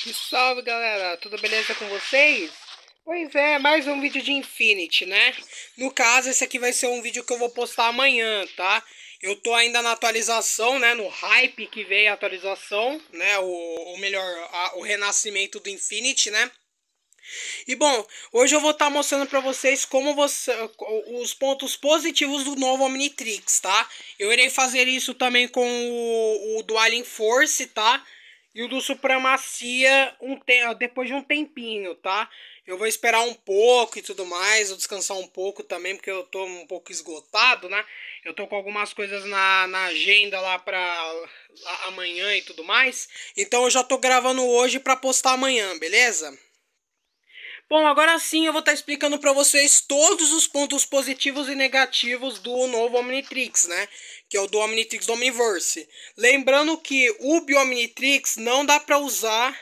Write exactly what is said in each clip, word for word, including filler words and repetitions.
E salve galera, tudo beleza com vocês? Pois é, mais um vídeo de Infinity, né? No caso, esse aqui vai ser um vídeo que eu vou postar amanhã, tá? Eu tô ainda na atualização, né? No hype que veio a atualização, né? O, o melhor, a, o renascimento do Infinity, né? E bom, hoje eu vou estar mostrando pra vocês como você, os pontos positivos do novo Omnitrix, tá? Eu irei fazer isso também com o, o do Alien Force, tá? E o do Supremacia um te depois de um tempinho, tá? Eu vou esperar um pouco e tudo mais, vou descansar um pouco também, porque eu tô um pouco esgotado, né? Eu tô com algumas coisas na, na agenda lá pra lá, amanhã e tudo mais. Então eu já tô gravando hoje pra postar amanhã, beleza? Bom, agora sim eu vou estar explicando para vocês todos os pontos positivos e negativos do novo Omnitrix, né? Que é o do Omnitrix do Omniverse. Lembrando que o Biomnitrix não dá para usar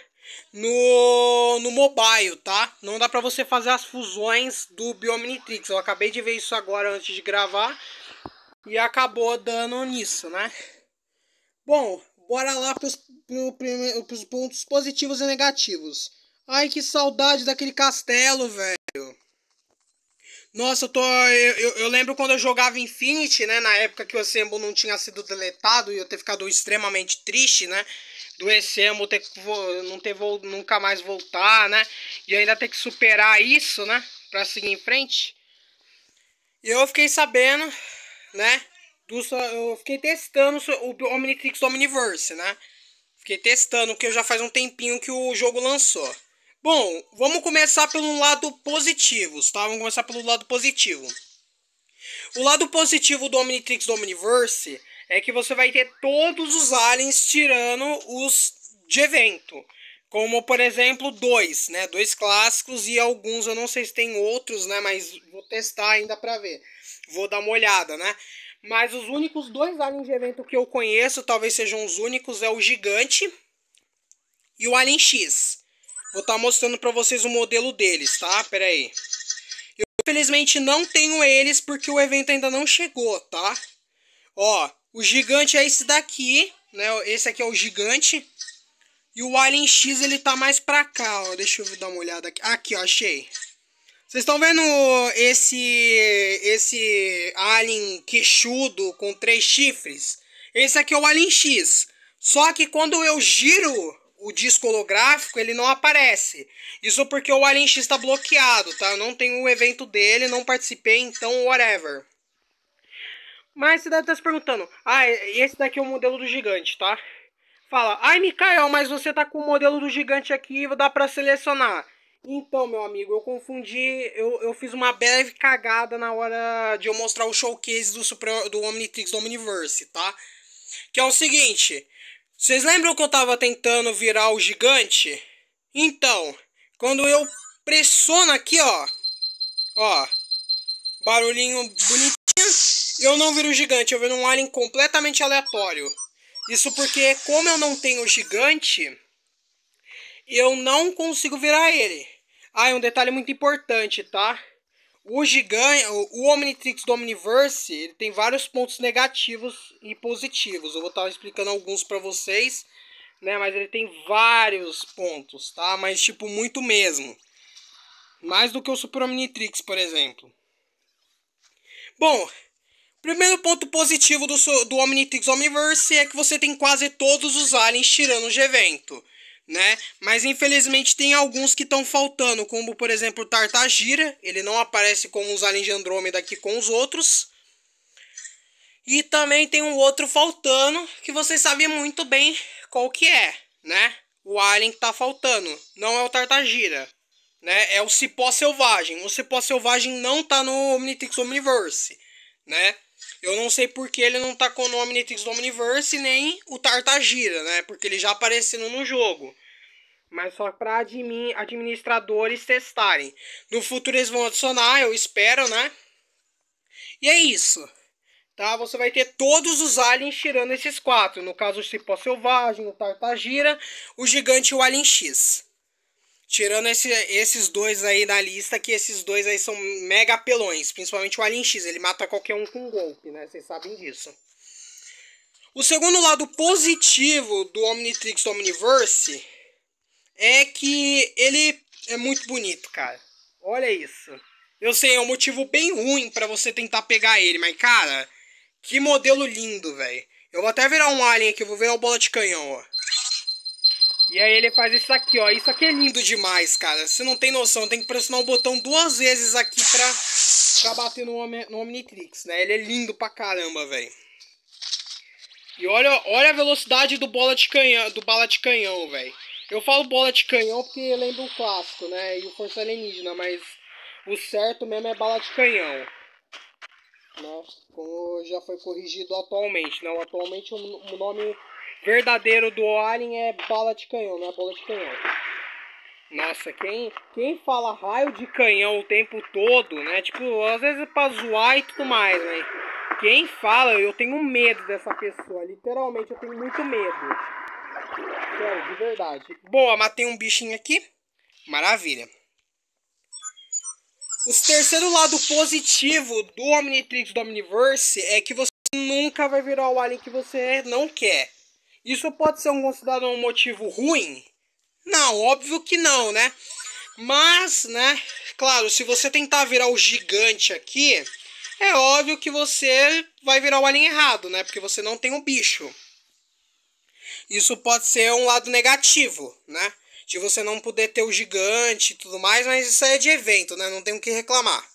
no, no mobile, tá? Não dá para você fazer as fusões do Biomnitrix. Eu acabei de ver isso agora antes de gravar e acabou dando nisso, né? Bom, bora lá para os pontos positivos e negativos. Ai, que saudade daquele castelo, velho. Nossa, eu tô. Eu, eu, eu lembro quando eu jogava Infinity, né? Na época que o Assemble não tinha sido deletado e eu ter ficado extremamente triste, né? Do Assemble ter que não ter nunca mais voltar, né? E ainda ter que superar isso, né? Pra seguir em frente. E eu fiquei sabendo, né? Do, eu fiquei testando o Omnitrix do Omniverse, né? Fiquei testando, porque já faz um tempinho que o jogo lançou. Bom, vamos começar pelo lado positivo, tá? Vamos começar pelo lado positivo. O lado positivo do Omnitrix do Omniverse é que você vai ter todos os aliens tirando os de evento. Como, por exemplo, dois, né? Dois clássicos e alguns, eu não sei se tem outros, né? Mas vou testar ainda pra ver. Vou dar uma olhada, né? Mas os únicos dois aliens de evento que eu conheço, talvez sejam os únicos, é o Gigante e o Alien X. Vou estar tá mostrando para vocês o modelo deles, tá? Pera aí. Eu infelizmente não tenho eles porque o evento ainda não chegou, tá? Ó, o Gigante é esse daqui, né? Esse aqui é o Gigante. E o Alien X ele tá mais pra cá, ó. Deixa eu dar uma olhada aqui. Aqui, ó, achei. Vocês estão vendo esse esse alien queixudo com três chifres? Esse aqui é o Alien X. Só que quando eu giro o disco holográfico, ele não aparece. Isso porque o Alien X está bloqueado, tá? Eu não tenho o evento dele, não participei, então whatever. Mas você deve estar se perguntando, ah, esse daqui é o modelo do gigante, tá? Fala, ai Mikael, mas você tá com o modelo do gigante aqui, dá pra selecionar. Então, meu amigo, eu confundi, eu, eu fiz uma breve cagada na hora de eu mostrar o showcase do, Super, do Omnitrix do Omniverse, tá? Que é o seguinte, vocês lembram que eu tava tentando virar o gigante? Então, quando eu pressiono aqui, ó, ó, barulhinho bonitinho, eu não viro o gigante, eu viro um alien completamente aleatório. Isso porque, como eu não tenho gigante, eu não consigo virar ele. Ah, e um detalhe muito importante, tá? O gigante, o Omnitrix do Omniverse, ele tem vários pontos negativos e positivos. Eu vou estar explicando alguns para vocês, né? Mas ele tem vários pontos, tá? Mas tipo muito mesmo. Mais do que o Super Omnitrix, por exemplo. Bom, primeiro ponto positivo do, do Omnitrix Omniverse é que você tem quase todos os aliens tirando de evento, né? Mas infelizmente tem alguns que estão faltando, como por exemplo o Tartagira, ele não aparece como os aliens de Andrômeda aqui com os outros. E também tem um outro faltando, que vocês sabem muito bem qual que é, né? O alien que tá faltando, não é o Tartagira, né? É o Cipó Selvagem. O Cipó Selvagem não tá no Omnitrix Omniverse, né? Eu não sei porque ele não tá com o Omnitrix do Omniverse nem o Tartagira, né? Porque ele já apareceu no jogo. Mas só para admin, administradores testarem. No futuro eles vão adicionar, eu espero, né? E é isso. Tá? Você vai ter todos os aliens tirando esses quatro. No caso, o Cipó Selvagem, o Tartagira, o Gigante e o Alien X. Tirando esse, esses dois aí na lista, que esses dois aí são mega apelões. Principalmente o Alien X, ele mata qualquer um com um golpe, né? Vocês sabem disso. O segundo lado positivo do Omnitrix do Omniverse é que ele é muito bonito, cara. Olha isso. Eu sei, é um motivo bem ruim pra você tentar pegar ele, mas, cara, que modelo lindo, velho. Eu vou até virar um alien aqui, eu vou virar o bola de canhão, ó. E aí ele faz isso aqui, ó. Isso aqui é lindo demais, cara. Você não tem noção, tem que pressionar o botão duas vezes aqui pra, pra bater no, no Omnitrix, né? Ele é lindo pra caramba, velho. E olha, olha a velocidade do bola de canhão, do bala de canhão, velho. Eu falo bola de canhão porque lembra um clássico, né? E o Força Alienígena, mas o certo mesmo é bala de canhão, né? Como já foi corrigido atualmente, né? Atualmente o nome verdadeiro do alien é bala de canhão, não é bola de canhão. Nossa, quem, quem fala raio de canhão o tempo todo, né? Tipo, às vezes é pra zoar e tudo mais, né? Quem fala, eu tenho medo dessa pessoa. Literalmente, eu tenho muito medo. Sério, de verdade. Boa, matei um bichinho aqui. Maravilha. O terceiro lado positivo do Omnitrix do Omniverse é que você nunca vai virar o alien que você não quer. Isso pode ser um, considerado um motivo ruim? Não, óbvio que não, né? Mas, né, claro, se você tentar virar o gigante aqui, é óbvio que você vai virar o alien errado, né? Porque você não tem um bicho. Isso pode ser um lado negativo, né? De você não poder ter o gigante e tudo mais, mas isso aí é de evento, né? Não tem o que reclamar.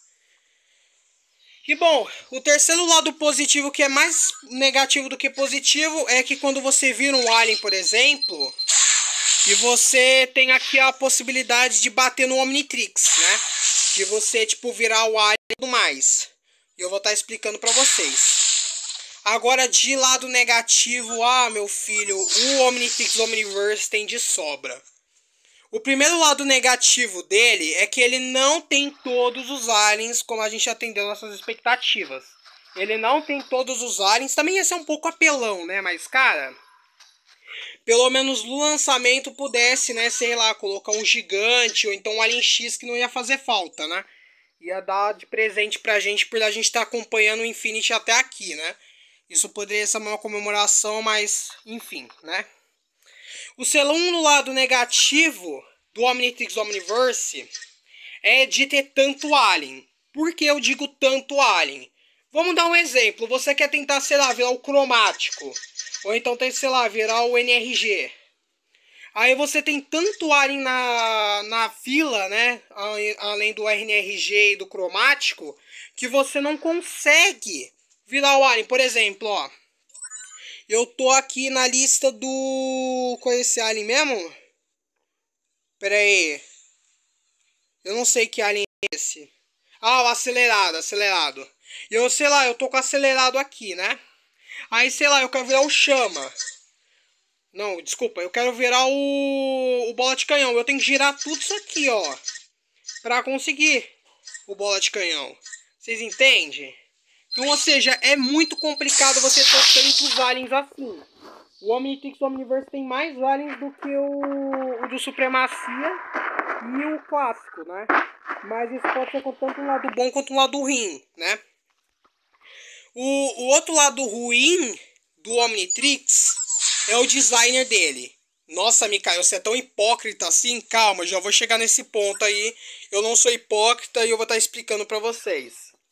E bom, o terceiro lado positivo, que é mais negativo do que positivo, é que quando você vira um alien, por exemplo, e você tem aqui a possibilidade de bater no Omnitrix, né? De você, tipo, virar o alien e tudo mais. E eu vou estar explicando pra vocês. Agora, de lado negativo, ah, meu filho, o Omnitrix Omniverse tem de sobra. O primeiro lado negativo dele é que ele não tem todos os aliens como a gente atendeu nossas expectativas. Ele não tem todos os aliens, também ia ser um pouco apelão, né? Mas, cara, pelo menos no lançamento pudesse, né, sei lá, colocar um gigante ou então um Alien X que não ia fazer falta, né? Ia dar de presente pra gente por a gente estar tá acompanhando o Infinity até aqui, né? Isso poderia ser uma comemoração, mas enfim, né? O segundo lado negativo do Omnitrix Omniverse é de ter tanto alien. Por que eu digo tanto alien? Vamos dar um exemplo. Você quer tentar, sei lá, virar o cromático. Ou então tem, sei lá, virar o N R G. Aí você tem tanto alien na, na fila, né? Além do N R G e do cromático, que você não consegue virar o alien. Por exemplo, ó. Eu tô aqui na lista do... Qual é esse alien mesmo? Pera aí. Eu não sei que alien é esse. Ah, o acelerado, acelerado. E eu, sei lá, eu tô com acelerado aqui, né? Aí, sei lá, eu quero virar o chama. Não, desculpa, eu quero virar o, o bola de canhão. Eu tenho que girar tudo isso aqui, ó. Pra conseguir o bola de canhão. Vocês entendem? Então, ou seja, é muito complicado você ter tantos aliens assim. O Omnitrix Omniverse tem mais aliens do que o, o do Supremacia e o clássico, né? Mas isso pode ser tanto um lado bom quanto um lado ruim, né? O, o outro lado ruim do Omnitrix é o designer dele. Nossa, Mikael, você é tão hipócrita assim? Calma, já vou chegar nesse ponto aí. Eu não sou hipócrita e eu vou estar explicando pra vocês.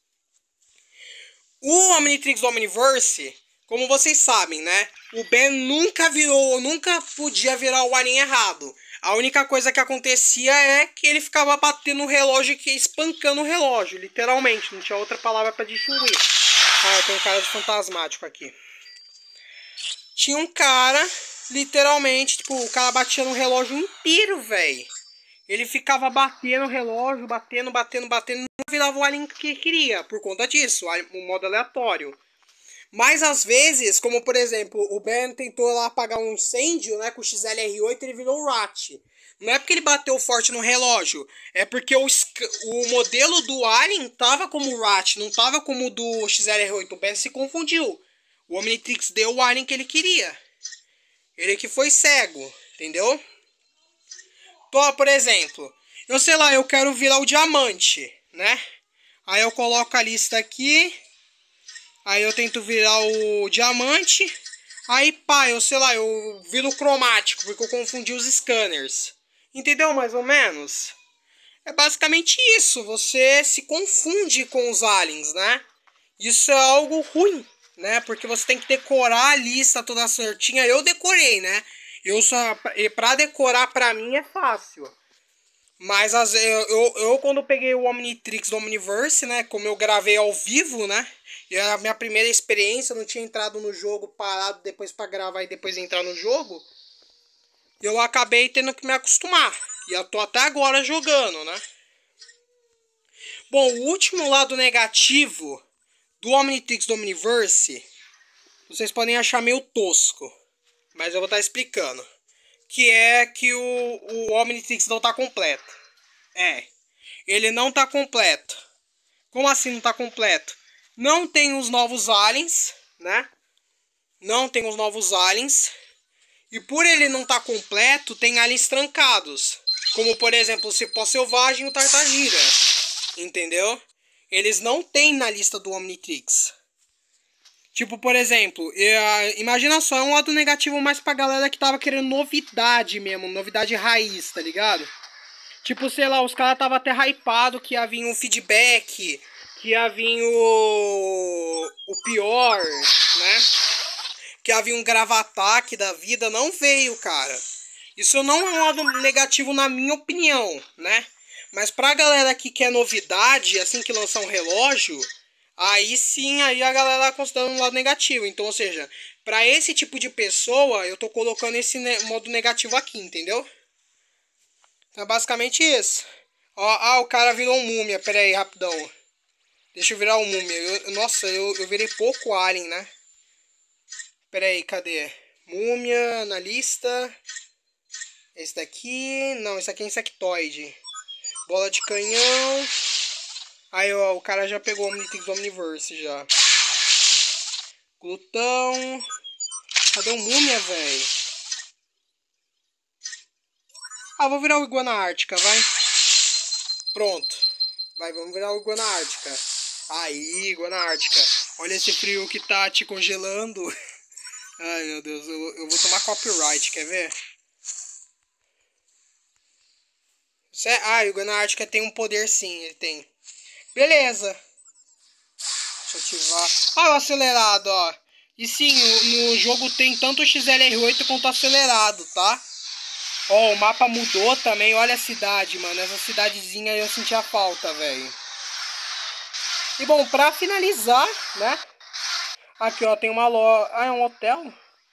O Omnitrix Omniverse, como vocês sabem, né? O Ben nunca virou, nunca podia virar o alien errado. A única coisa que acontecia é que ele ficava batendo no relógio e espancando o relógio, literalmente. Não tinha outra palavra pra distinguir. Ah, tem um cara de fantasmático aqui. Tinha um cara, literalmente, tipo, o cara batia no relógio inteiro, velho. Ele ficava batendo o relógio, batendo, batendo, batendo, não virava o alien que queria, por conta disso, o modo aleatório. Mas às vezes, como por exemplo, o Ben tentou lá apagar um incêndio, né, com o X L R oito, ele virou o Rat. Não é porque ele bateu forte no relógio, é porque o, o modelo do Alien tava como o Rat, não tava como o do X L R oito. O Ben se confundiu. O Omnitrix deu o Alien que ele queria. Ele que foi cego, entendeu? Então, por exemplo, eu sei lá, eu quero virar o diamante, né? Aí eu coloco a lista aqui. Aí eu tento virar o diamante. Aí pá, eu sei lá, eu viro o cromático, porque eu confundi os scanners. Entendeu mais ou menos? É basicamente isso, você se confunde com os aliens, né? Isso é algo ruim, né? Porque você tem que decorar a lista toda certinha. Eu decorei, né? Eu só, e pra decorar pra mim é fácil. Mas as, eu, eu, eu quando peguei o Omnitrix do Omniverse, né? Como eu gravei ao vivo, né? E a minha primeira experiência, eu não tinha entrado no jogo, parado depois pra gravar e depois entrar no jogo. Eu acabei tendo que me acostumar. E eu tô até agora jogando, né? Bom, o último lado negativo do Omnitrix do Omniverse, vocês podem achar meio tosco, mas eu vou estar explicando. Que é que o, o Omnitrix não tá completo. É, ele não tá completo. Como assim não tá completo? Não tem os novos aliens, né? Não tem os novos aliens. E por ele não estar tá completo, tem aliens trancados. Como, por exemplo, o Cipó Selvagem e o Tartagira. Entendeu? Eles não tem na lista do Omnitrix. Tipo, por exemplo, eu, imagina só, é um lado negativo mais pra galera que tava querendo novidade mesmo, novidade raiz, tá ligado? Tipo, sei lá, os caras tava até hypado que ia vir um feedback, que ia vir o, o pior, né? Que ia vir um grava-ataque da vida, não veio, cara. Isso não é um lado negativo na minha opinião, né? Mas pra galera que quer novidade, assim que lançar um relógio, aí sim, aí a galera considera um lado negativo. Então, ou seja, pra esse tipo de pessoa, eu tô colocando esse ne modo negativo aqui, entendeu? Então é basicamente isso. Ó, ah, o cara virou um múmia, pera aí, rapidão. Deixa eu virar um múmia. Eu, nossa, eu, eu virei pouco alien, né? Pera aí, cadê? Múmia na lista. Esse daqui, não, esse aqui é insectoide. Bola de canhão. Aí, ó, o cara já pegou o Omnitrix do Omniverse já. Glutão. Cadê o múmia, velho? Ah, vou virar o Iguana Ártica, vai. Pronto. Vai, vamos virar o Iguana Ártica. Aí, Iguana Ártica. Olha esse frio que tá te congelando. Ai, meu Deus, eu, eu vou tomar copyright, quer ver? Cê, ah, o Iguana Ártica tem um poder sim, ele tem. Beleza. Deixa eu ativar. Ah, o acelerado, ó. E sim, no jogo tem tanto o X L R oito quanto acelerado, tá? Ó, o mapa mudou também. Olha a cidade, mano. Essa cidadezinha aí eu senti a falta, velho. E bom, pra finalizar, né? Aqui, ó, tem uma loja. Ah, é um hotel?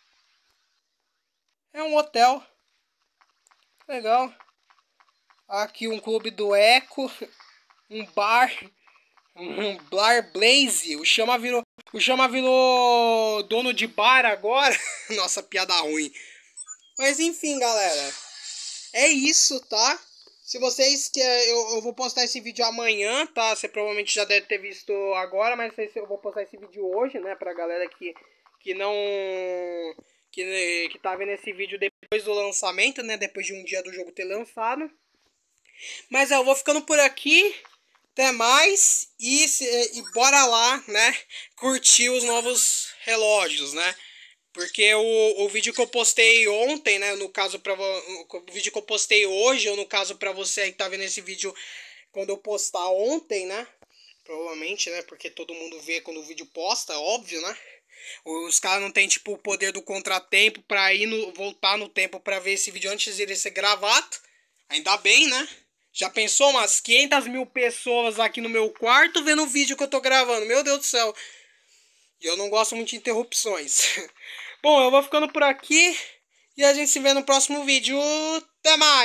É um hotel. Legal. Aqui um clube do Eco. Um bar. Um bar Blaze. O Chama virou. O Chama virou dono de bar agora. Nossa, piada ruim. Mas enfim, galera. É isso, tá? Se vocês querem, eu, eu vou postar esse vídeo amanhã, tá? Você provavelmente já deve ter visto agora, mas eu vou postar esse vídeo hoje, né? Pra galera que, que não... Que, que tá vendo esse vídeo depois do lançamento, né? Depois de um dia do jogo ter lançado. Mas eu vou ficando por aqui. Até mais. E, e bora lá, né? Curtir os novos relógios, né? Porque o, o vídeo que eu postei ontem, né, no caso pra, o vídeo que eu postei hoje, ou no caso pra você aí que tá vendo esse vídeo quando eu postar ontem, né, provavelmente, né, porque todo mundo vê quando o vídeo posta, óbvio, né, os caras não tem, tipo, o poder do contratempo pra ir no, voltar no tempo pra ver esse vídeo antes de ele ser gravado, ainda bem, né, já pensou umas quinhentas mil pessoas aqui no meu quarto vendo o vídeo que eu tô gravando, meu Deus do céu, e eu não gosto muito de interrupções. Bom, eu vou ficando por aqui e a gente se vê no próximo vídeo. Até mais!